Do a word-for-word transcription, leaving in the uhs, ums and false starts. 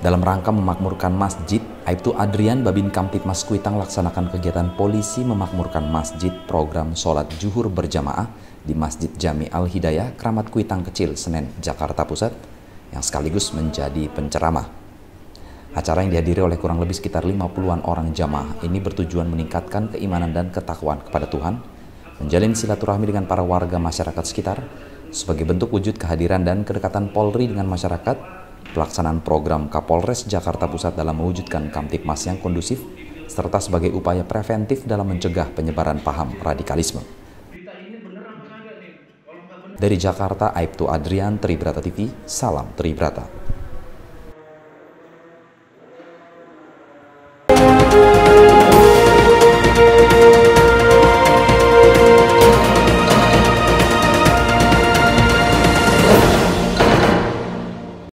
Dalam rangka memakmurkan masjid, Aibtu Adrian Babin Kamtibmas Kuitang laksanakan kegiatan polisi memakmurkan masjid program sholat zuhur berjamaah di Masjid Jami Al-Hidayah, Kramat Kuitang Kecil, Senen, Jakarta Pusat, yang sekaligus menjadi penceramah. Acara yang dihadiri oleh kurang lebih sekitar lima puluhan orang jamaah ini bertujuan meningkatkan keimanan dan ketakwaan kepada Tuhan, menjalin silaturahmi dengan para warga masyarakat sekitar, sebagai bentuk wujud kehadiran dan kedekatan Polri dengan masyarakat. Pelaksanaan program Kapolres Jakarta Pusat dalam mewujudkan Kamtibmas yang kondusif, serta sebagai upaya preventif dalam mencegah penyebaran paham radikalisme. Dari Jakarta, Aibtu Adrian, Tribrata T V, salam Tribrata.